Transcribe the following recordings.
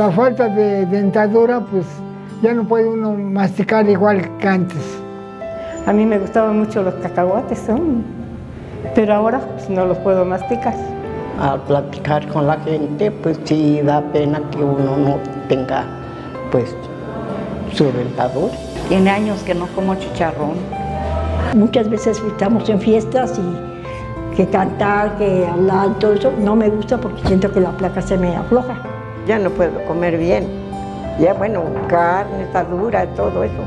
la falta de dentadura, pues ya no puede uno masticar igual que antes. A mí me gustaban mucho los cacahuates, pero ahora pues, no los puedo masticar. Al platicar con la gente, pues sí da pena que uno no tenga pues su dentadura. Tiene años que no como chicharrón. Muchas veces estamos en fiestas y que cantar, que hablar, todo eso no me gusta porque siento que la placa se me afloja. Ya no puedo comer bien. Ya bueno, carne, está dura, todo eso.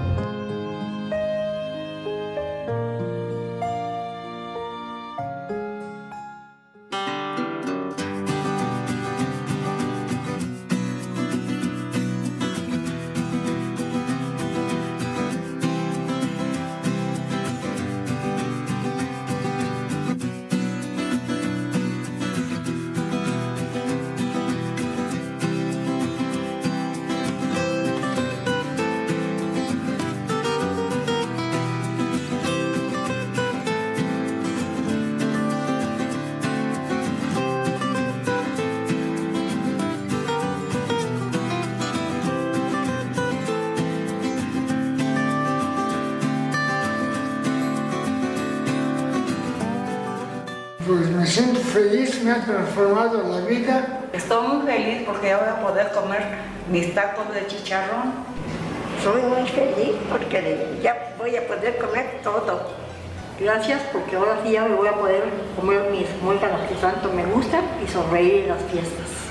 Pues me siento feliz, me ha transformado la vida. Estoy muy feliz porque ya voy a poder comer mis tacos de chicharrón. Soy muy feliz porque ya voy a poder comer todo. Gracias porque ahora sí ya me voy a poder comer mis muéganos que tanto me gustan y sonreír en las fiestas.